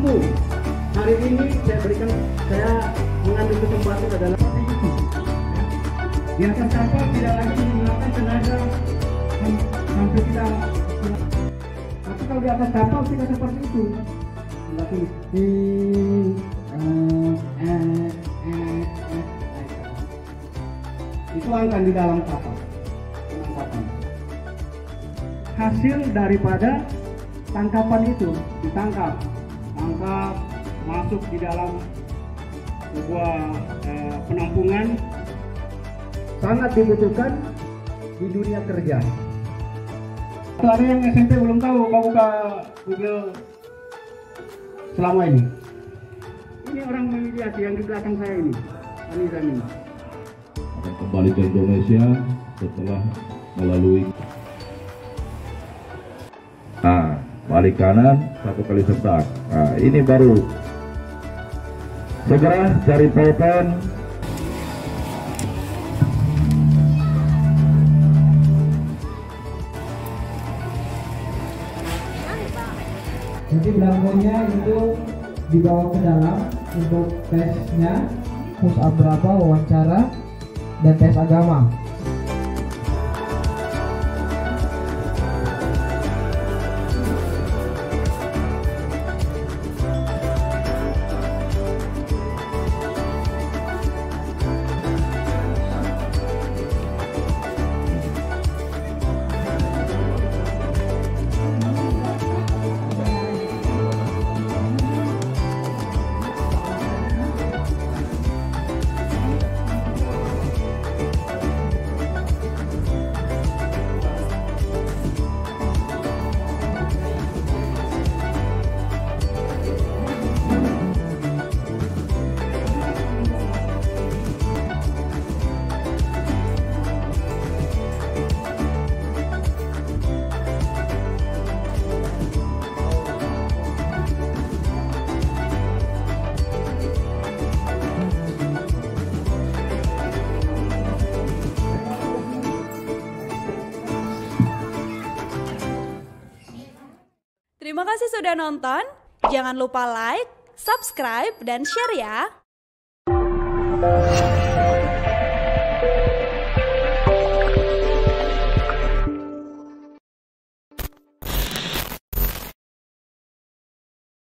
Satu, hari ini saya mengambil kesempatan adalah seperti itu. Di atas kapal tidak lagi menggunakan tenaga sampai kita. Tapi kalau di atas kapal tidak seperti itu. Berarti dituangkan di dalam kapal. Hasil daripada tangkapan itu ditangkap, masuk di dalam sebuah penampungan, sangat dibutuhkan di dunia kerja. Kalau ada yang SMP belum tahu, kau buka Google selama ini. Ini orang memediasi yang di belakang saya ini, Anizami. Akan kembali ke Indonesia setelah melalui balik kanan, satu kali setak. Ini baru segera cari papan. Jadi belangkonya itu dibawa ke dalam untuk tesnya, push up berapa, wawancara, dan tes agama. Terima kasih sudah nonton. Jangan lupa like, subscribe, dan share ya.